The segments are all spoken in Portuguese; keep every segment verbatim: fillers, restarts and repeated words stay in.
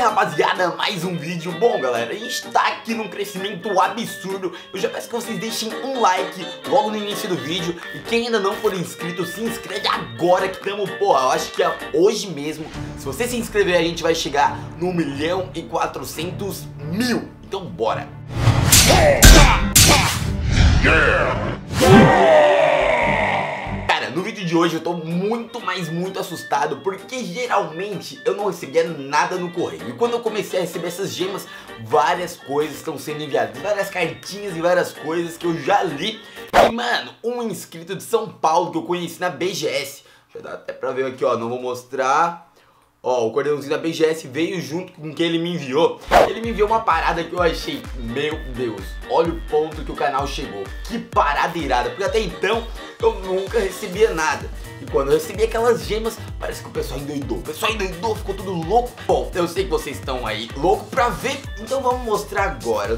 rapaziada, mais um vídeo. Bom galera, a gente tá aqui num crescimento absurdo. Eu já peço que vocês deixem um like logo no início do vídeo. E quem ainda não for inscrito, se inscreve agora que estamos, porra, eu acho que é hoje mesmo. Se você se inscrever, a gente vai chegar no um milhão e quatrocentos mil. Então bora. Cara, no vídeo de hoje eu tô muito, mas muito assustado, porque geralmente eu não recebia nada no correio. E quando eu comecei a receber essas gemas, várias coisas estão sendo enviadas, várias cartinhas e várias coisas que eu já li. E mano, um inscrito de São Paulo que eu conheci na B G S, já dá até pra ver aqui, ó, não vou mostrar. Ó, o cordãozinho da B G S veio junto com o que ele me enviou. Ele me enviou uma parada que eu achei, meu Deus, olha o ponto que o canal chegou. Que parada irada, porque até então eu nunca recebia nada. E quando eu recebi aquelas gemas, parece que o pessoal endoidou. O pessoal endoidou, ficou tudo louco. Bom, eu sei que vocês estão aí loucos pra ver, então vamos mostrar agora.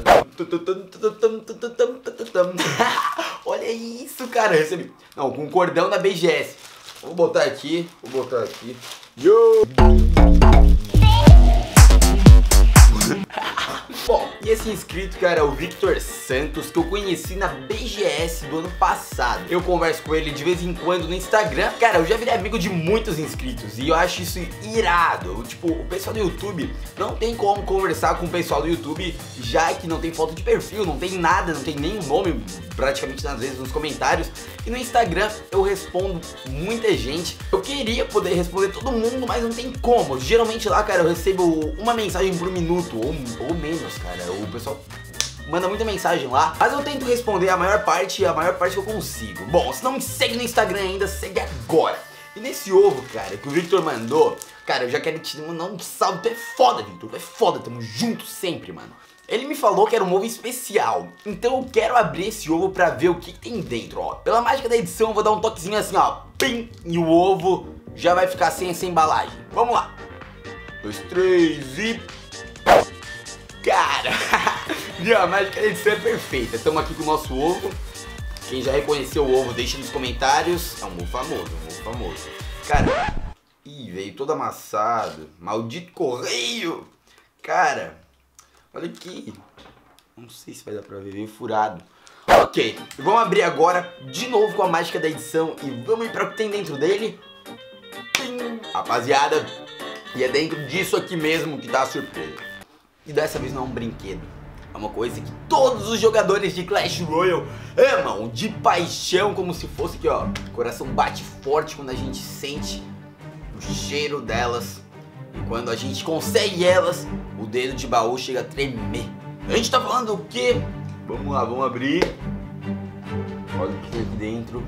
Olha isso, cara, eu recebi. Não, com o cordão da B G S. Vou botar aqui, vou botar aqui. Yo! Bom, e esse inscrito, cara, é o Victor Santos, que eu conheci na B G S do ano passado. Eu converso com ele de vez em quando no Instagram. Cara, eu já virei amigo de muitos inscritos e eu acho isso irado. Tipo, o pessoal do YouTube, não tem como conversar com o pessoal do YouTube, já que não tem foto de perfil, não tem nada, não tem nem nome, praticamente às vezes nos comentários. E no Instagram eu respondo muita gente. Eu queria poder responder todo mundo, mas não tem como. Geralmente lá, cara, eu recebo uma mensagem por minuto, ou, ou menos, cara. O pessoal manda muita mensagem lá, mas eu tento responder a maior parte, a maior parte que eu consigo. Bom, se não me segue no Instagram ainda, segue agora. E nesse ovo, cara, que o Victor mandou, cara, eu já quero te mandar um salve. Tu é foda, Victor, tu é foda, tamo junto sempre, mano. Ele me falou que era um ovo especial, então eu quero abrir esse ovo pra ver o que tem dentro, ó. Pela mágica da edição eu vou dar um toquezinho assim, ó, pim, e o ovo já vai ficar sem essa embalagem. Vamos lá. Dois, três e... Cara, a mágica da edição é perfeita. Estamos aqui com o nosso ovo. Quem já reconheceu o ovo, deixa nos comentários. É um ovo famoso, um ovo famoso. Cara, ih, veio todo amassado. Maldito correio. Cara, olha aqui. Não sei se vai dar pra ver, veio furado. Ok, vamos abrir agora de novo com a mágica da edição e vamos ir para o que tem dentro dele. Pim. Rapaziada, e é dentro disso aqui mesmo que tá a surpresa. E dessa vez não é um brinquedo, é uma coisa que todos os jogadores de Clash Royale amam de paixão, como se fosse aqui, ó. O coração bate forte quando a gente sente o cheiro delas. E quando a gente consegue elas, o dedo de baú chega a tremer. A gente tá falando o quê? Vamos lá, vamos abrir. Olha o que tem aqui dentro.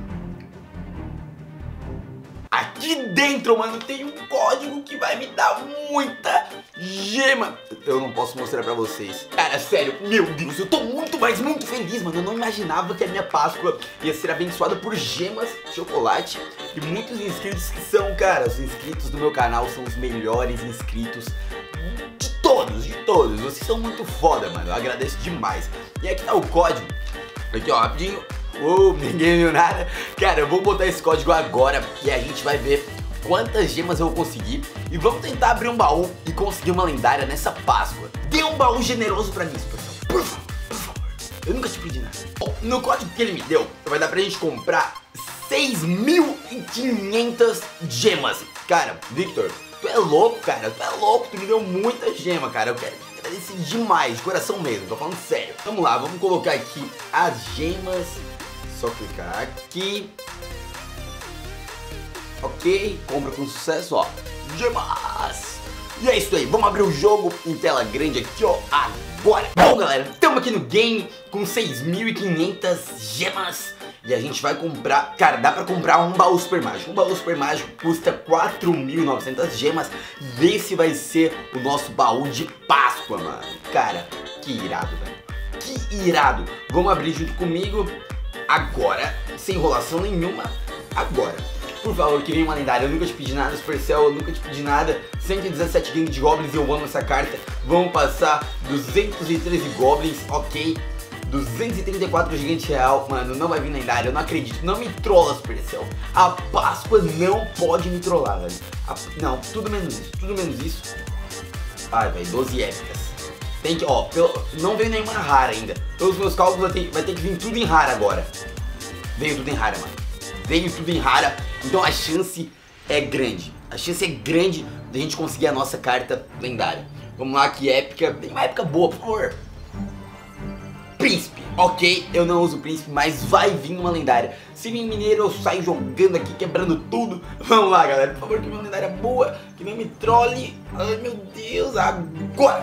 Aqui dentro, mano, tem um código que vai me dar muita gema. Eu não posso mostrar pra vocês. Cara, sério, meu Deus, eu tô muito, mas muito feliz, mano. Eu não imaginava que a minha Páscoa ia ser abençoada por gemas de chocolate. E muitos inscritos que são, cara, os inscritos do meu canal são os melhores inscritos de todos, de todos. Vocês são muito foda, mano, eu agradeço demais. E aqui tá o código. Aqui, ó, rapidinho. Uou, ninguém viu nada. Cara, eu vou botar esse código agora e a gente vai ver quantas gemas eu vou conseguir. E vamos tentar abrir um baú e conseguir uma lendária nessa Páscoa. Dê um baú generoso pra mim, pessoal. Por favor, por favor. Eu nunca te pedi nada. Bom, no código que ele me deu, vai dar pra gente comprar seis mil e quinhentas gemas. Cara, Victor, tu é louco, cara. Tu é louco, tu me deu muita gema, cara. Eu quero agradecer demais, de coração mesmo, tô falando sério. Vamos lá, vamos colocar aqui as gemas. Só clicar aqui. Ok, compra com sucesso, ó. Gemas! E é isso aí, vamos abrir o jogo em tela grande aqui, ó, agora. Bom, galera, estamos aqui no game com seis mil e quinhentas gemas. E a gente vai comprar, cara, dá pra comprar um baú super mágico. Um baú super mágico custa quatro mil e novecentas gemas. E esse vai ser o nosso baú de Páscoa, mano. Cara, que irado, velho. Que irado. Vamos abrir junto comigo. Agora, sem enrolação nenhuma, agora. Por favor, que venha uma lendária. Eu nunca te pedi nada, Supercell, eu nunca te pedi nada. cento e dezessete gangue de goblins, eu amo essa carta. Vamos passar duzentos e treze goblins, ok. duzentos e trinta e quatro gigante real, mano, não vai vir lendária, eu não acredito. Não me trolla, Supercell. A Páscoa não pode me trollar, velho. A... Não, tudo menos isso, tudo menos isso. Ai, velho, doze épicas. Tem que, ó, pelo, não veio nenhuma rara ainda. Pelos meus cálculos vai ter, vai ter que vir tudo em rara agora. Veio tudo em rara, mano. Veio tudo em rara, então a chance é grande. A chance é grande de a gente conseguir a nossa carta lendária. Vamos lá, que épica. Tem uma épica boa, por favor. Príncipe. Ok, eu não uso príncipe, mas vai vir uma lendária. Se vir mineiro, eu saio jogando aqui, quebrando tudo. Vamos lá, galera. Por favor, que uma lendária boa. Que não me trole. Ai, meu Deus. Agora.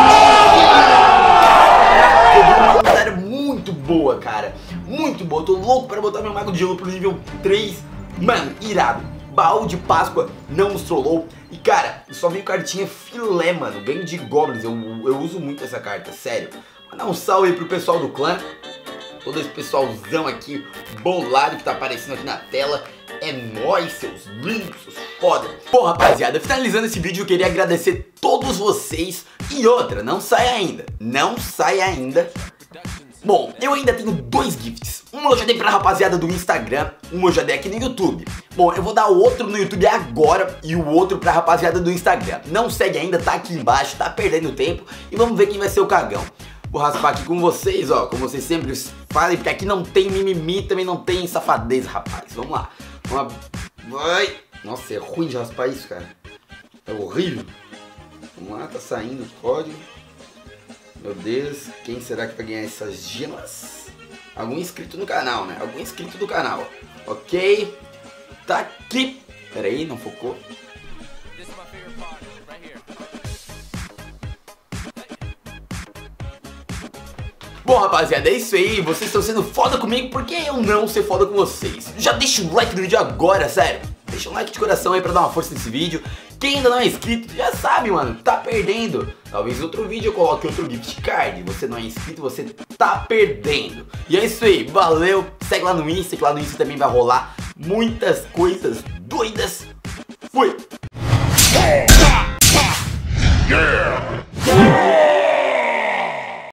Quebrou uma lendária muito boa, cara. Muito boa. Eu tô louco para botar meu mago de gelo pro nível três. Mano, irado. Baú de Páscoa não nos trollou. E cara, só veio cartinha filé, mano. Ganho de goblins. Eu, eu uso muito essa carta, sério. Mandar um salve aí pro pessoal do clã. Todo esse pessoalzão aqui bolado que tá aparecendo aqui na tela. É nóis, seus lindos, seus foda. Bom, rapaziada, finalizando esse vídeo, eu queria agradecer todos vocês. E outra, não sai ainda. Não sai ainda. Bom, eu ainda tenho dois gifts. Um eu já dei pra rapaziada do Instagram, um eu já dei aqui no YouTube. Bom, eu vou dar o outro no YouTube agora e o outro pra rapaziada do Instagram. Não segue ainda, tá aqui embaixo, tá perdendo tempo. E vamos ver quem vai ser o cagão. Vou raspar aqui com vocês, ó, como vocês sempre fazem, porque aqui não tem mimimi, também não tem safadeza, rapaz. Vamos lá. Vamos lá. Vai. Nossa, é ruim de raspar isso, cara. É horrível. Vamos lá, tá saindo o código. Meu Deus, quem será que vai ganhar essas gemas? Algum inscrito no canal, né? Algum inscrito do canal. Ok. Tá aqui. Pera aí, não focou. Bom, rapaziada, é isso aí. Vocês estão sendo foda comigo, por que eu não ser foda com vocês? Já deixa o like no vídeo agora, sério. Deixa um like de coração aí pra dar uma força nesse vídeo. Quem ainda não é inscrito, já sabe, mano, tá perdendo. Talvez em outro vídeo eu coloque outro gift card. Você não é inscrito, você tá perdendo. E é isso aí, valeu. Segue lá no Insta, que lá no Insta também vai rolar muitas coisas doidas. Fui! Yeah!